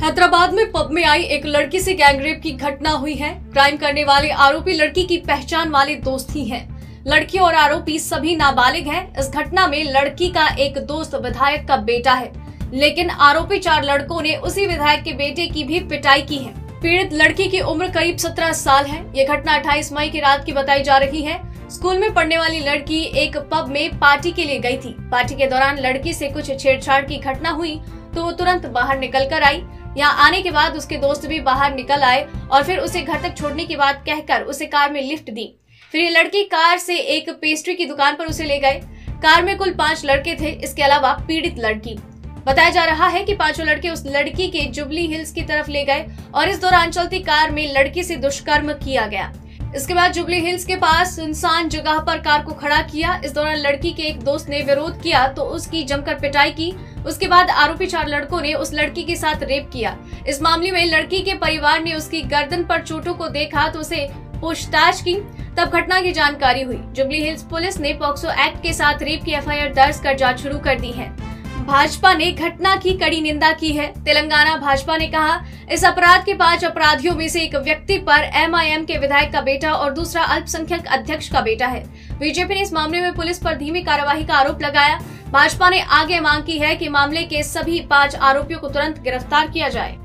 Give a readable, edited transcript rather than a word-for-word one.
हैदराबाद में पब में आई एक लड़की से गैंगरेप की घटना हुई है। क्राइम करने वाले आरोपी लड़की की पहचान वाले दोस्त ही हैं। लड़की और आरोपी सभी नाबालिग हैं। इस घटना में लड़की का एक दोस्त विधायक का बेटा है, लेकिन आरोपी 4 लड़कों ने उसी विधायक के बेटे की भी पिटाई की है। पीड़ित लड़की की उम्र करीब 17 साल है। ये घटना 28 मई की रात की बताई जा रही है। स्कूल में पढ़ने वाली लड़की एक पब में पार्टी के लिए गई थी। पार्टी के दौरान लड़की से कुछ छेड़छाड़ की घटना हुई तो वो तुरंत बाहर निकल कर आई। यहाँ आने के बाद उसके दोस्त भी बाहर निकल आए और फिर उसे घर तक छोड़ने की बात कहकर उसे कार में लिफ्ट दी। फिर ये लड़की कार से एक पेस्ट्री की दुकान पर उसे ले गए। कार में कुल 5 लड़के थे, इसके अलावा पीड़ित लड़की। बताया जा रहा है कि 5 लड़के उस लड़की के जुबली हिल्स की तरफ ले गए और इस दौरान चलती कार में लड़की से दुष्कर्म किया गया। इसके बाद जुबली हिल्स के पास सुनसान जगह पर कार को खड़ा किया। इस दौरान लड़की के एक दोस्त ने विरोध किया तो उसकी जमकर पिटाई की। उसके बाद आरोपी 4 लड़कों ने उस लड़की के साथ रेप किया। इस मामले में लड़की के परिवार ने उसकी गर्दन पर चोटों को देखा तो उसे पूछताछ की, तब घटना की जानकारी हुई। जुबली हिल्स पुलिस ने पॉक्सो एक्ट के साथ रेप की एफआईआर दर्ज कर जांच शुरू कर दी है। भाजपा ने घटना की कड़ी निंदा की है। तेलंगाना भाजपा ने कहा, इस अपराध के 5 अपराधियों में से एक व्यक्ति पर एमआईएम के विधायक का बेटा और दूसरा अल्पसंख्यक अध्यक्ष का बेटा है। बीजेपी ने इस मामले में पुलिस पर धीमी कार्यवाही का आरोप लगाया। भाजपा ने आगे मांग की है कि मामले के सभी 5 आरोपियों को तुरंत गिरफ्तार किया जाए।